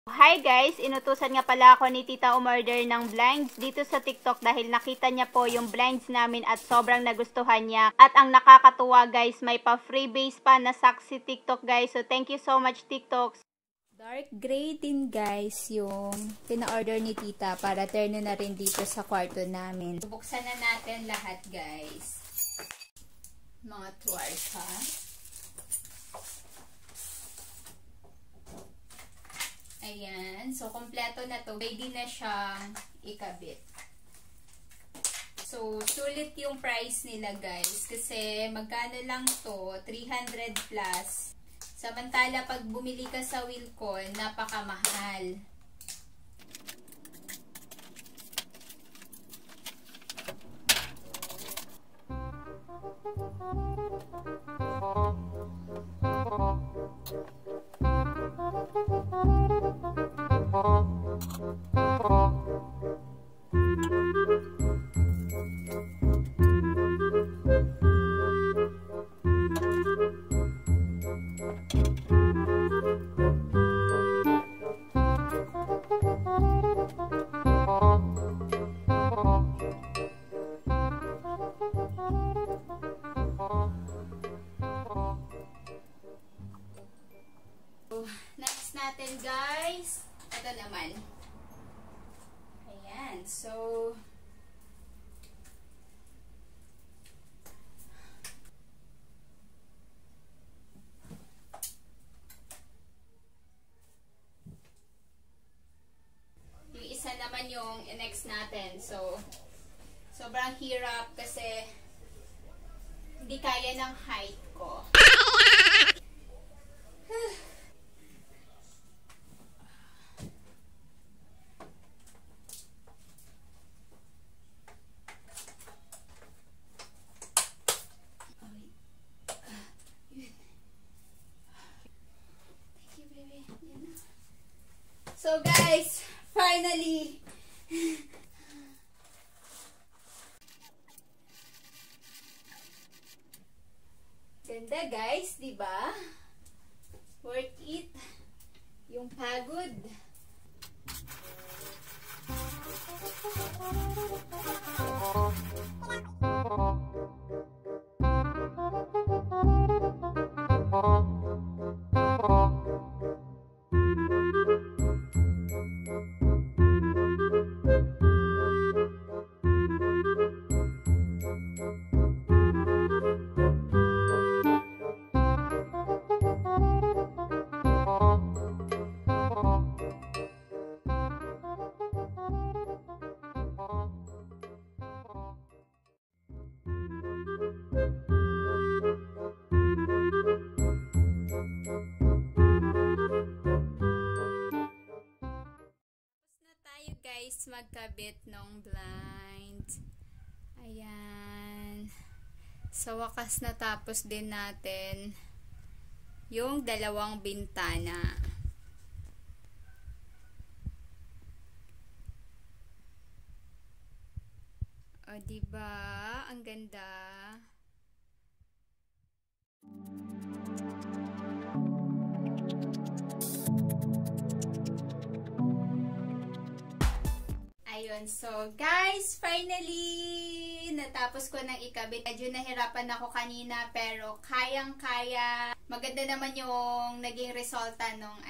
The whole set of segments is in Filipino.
Hi guys! Inutusan nga pala ako ni Tita umorder ng blinds dito sa TikTok dahil nakita niya po yung blinds namin at sobrang nagustuhan niya. At ang nakakatuwa guys, may pa freebase pa na socks si TikTok guys. So thank you so much TikTok. Dark gray din guys yung pina-order ni Tita para terno na rin dito sa kwarto namin. Buksan na natin lahat guys. Mga tuwars ha. Ayan. So, kompleto na to. Ready na siyang ikabit. So, sulit yung price nila guys. Kasi, magkano lang to? 300 plus. Samantala, pag bumili ka sa Wilcon, napakamahal. Next natin guys, ito naman. Ayan, so yung isa naman yung next natin. So sobrang hirap kasi hindi kaya ng height ko. So guys, finally, ganda guys, di ba? Worth it yung pagod. Guys, magkabit ng blind. Ayan. Sa wakas natapos din natin yung dalawang bintana. O, diba? Ang ganda. Ayun, so guys, finally, natapos ko ng ikabit. Medyo nahirapan ako kanina, pero kayang-kaya. Maganda naman yung naging resulta nung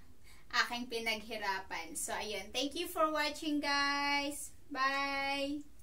aking pinaghirapan. So, ayun, thank you for watching guys. Bye!